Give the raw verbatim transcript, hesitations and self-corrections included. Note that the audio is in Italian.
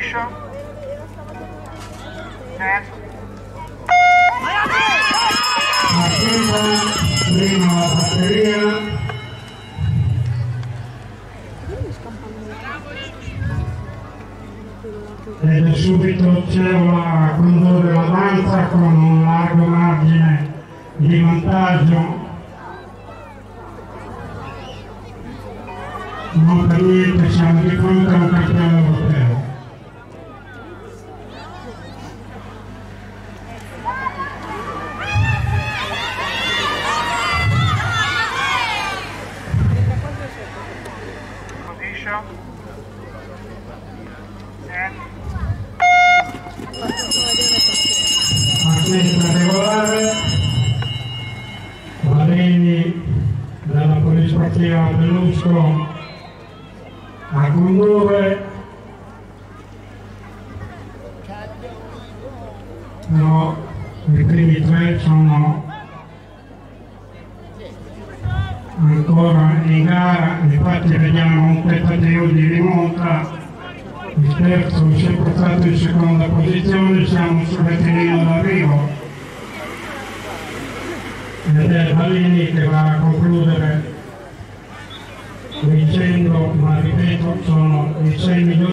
Liscio. Set. Partita, prima batteria. Ed è subito Cevola a condurre la danza con un largo margine di vantaggio. Non per niente siamo di fronte a un campione europeo. Position. Set. Partita regolare. Valeni della Polisportiva Bellusco a condurre, però i primi tre sono ancora in gara, infatti vediamo un tentativo di rimonta, il terzo si è portato in seconda posizione, siamo sul rettilineo d'arrivo ed è Valeni che va a concludere vincendo, ma ripeto, sono i sei milioni.